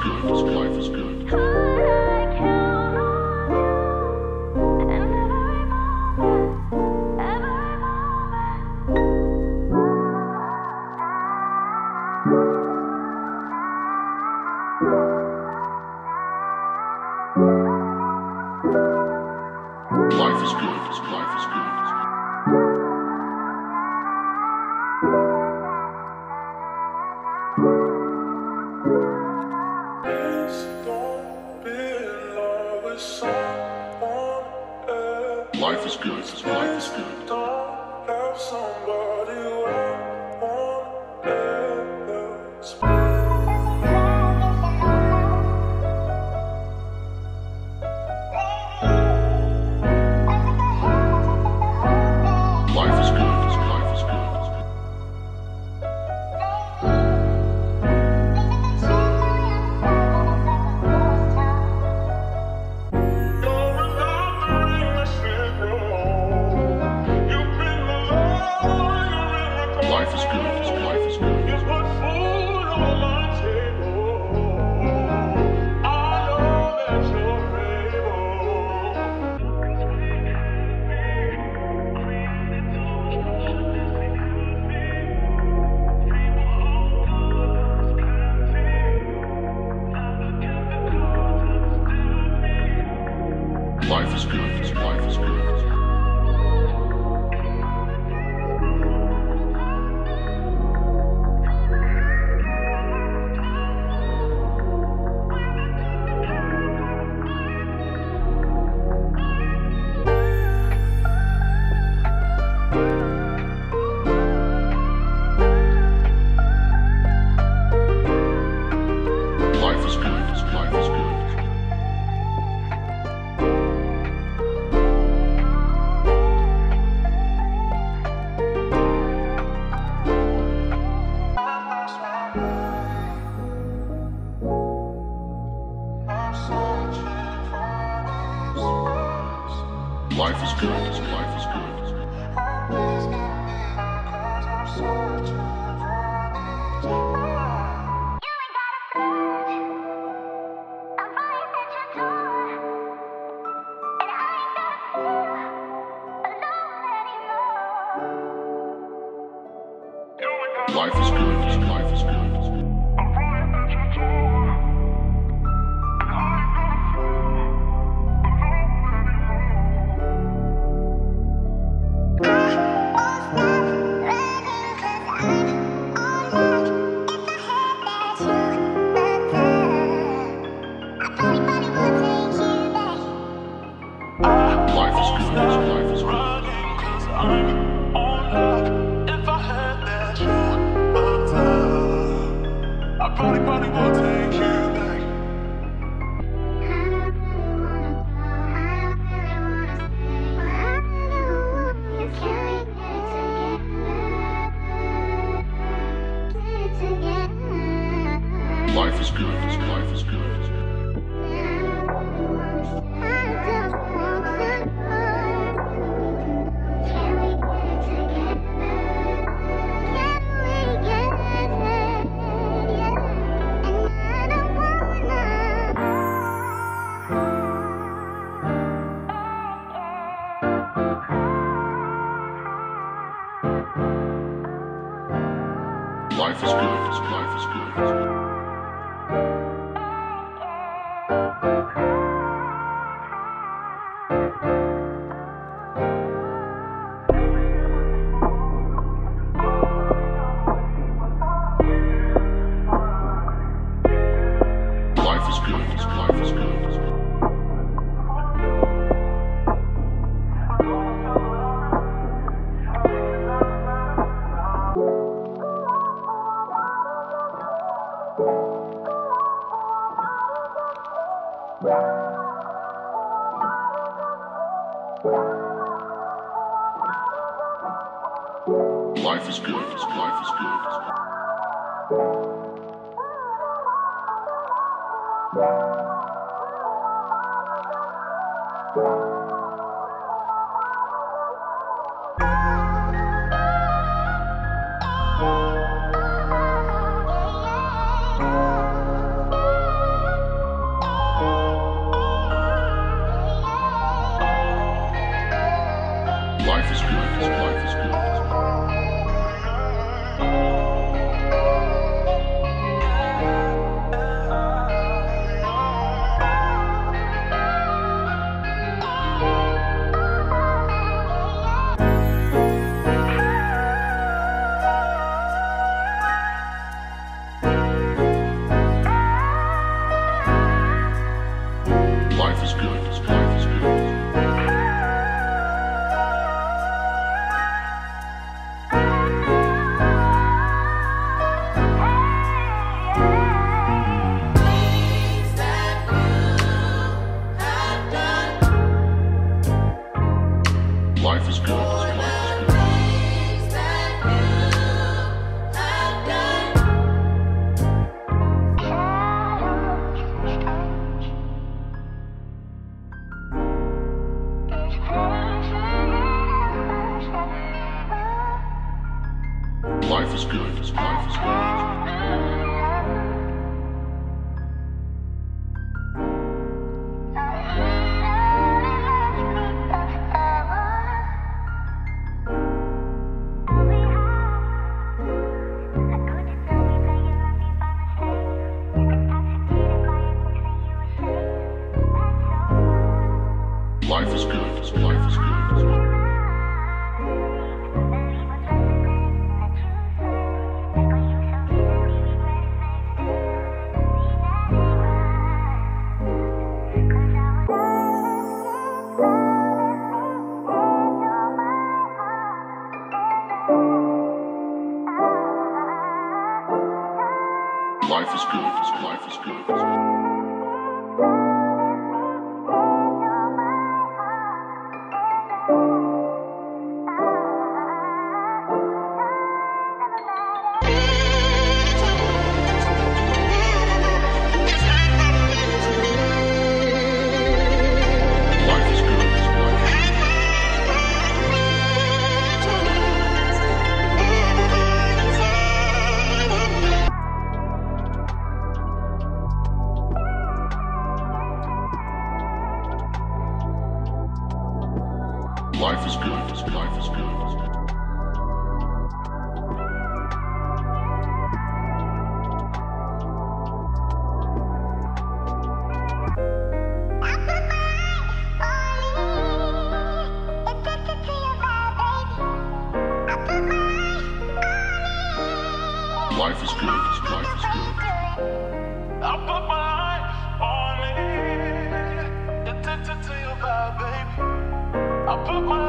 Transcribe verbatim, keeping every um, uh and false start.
good. Life is good. Life is good. Life is good. Life is good. Life is good. Don't have somebody I want else. Life is good. Life is good. Life is good. Life is good. It's what food on my table. I know that you're able. Life is good. Life is good. Life is good. Life is good. Life is good. Life is good. Life is good. Life is good. Life is good. Life is good. I'm on luck. If I had that shot of time, I probably, probably would take you back. Life is good. Life is good. Life is good. Life is good. Life is good. Life is good. Life is good. Life is good. is good. Life is good. Life is good. Life is good. Life is good. Life is good. Life is good. Life is good. Life is good. Life is good. Life is good. Life is good. Life is good. Life is good. Life is good. I put my life on it. Addicted to your vibe, baby. I put my